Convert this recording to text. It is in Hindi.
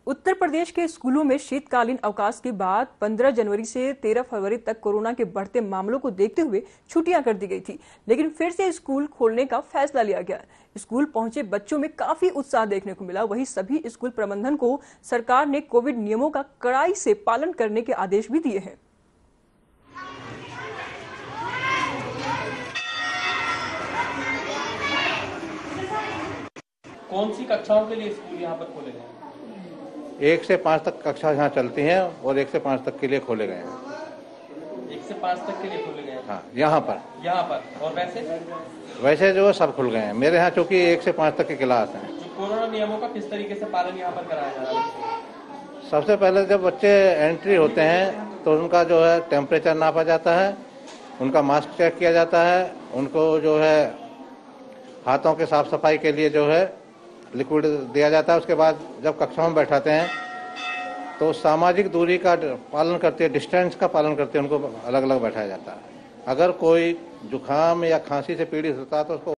उत्तर प्रदेश के स्कूलों में शीतकालीन अवकाश के बाद 15 जनवरी से 13 फरवरी तक कोरोना के बढ़ते मामलों को देखते हुए छुट्टियां कर दी गई थी, लेकिन फिर से स्कूल खोलने का फैसला लिया गया। स्कूल पहुंचे बच्चों में काफी उत्साह देखने को मिला। वहीं सभी स्कूल प्रबंधन को सरकार ने कोविड नियमों का कड़ाई से पालन करने के आदेश भी दिए हैं। कौन सी कक्षाओं के लिए स्कूल यहाँ पर खोले गए? 1 से 5 तक कक्षा यहाँ चलती हैं और 1 से 5 तक के लिए खोले गए हैं। 1 से 5 तक के लिए खोले गए हैं? हाँ, यहाँ पर और वैसे जो सब खुल गए हैं। मेरे यहाँ चूंकि 1 से 5 तक की क्लास है। जो कोरोना नियमों का किस तरीके से पालन यहाँ पर कराया जा रहा है? सबसे पहले जब बच्चे एंट्री होते हैं तो उनका जो है टेम्परेचर नापा जाता है, उनका मास्क चेक किया जाता है, उनको जो है हाथों के साफ सफाई के लिए जो है लिक्विड दिया जाता है। उसके बाद जब कक्षाओं में बैठाते हैं तो सामाजिक दूरी का पालन करते हैं, डिस्टेंस का पालन करते हैं, उनको अलग अलग बैठाया जाता है। अगर कोई जुकाम या खांसी से पीड़ित होता है तो उसको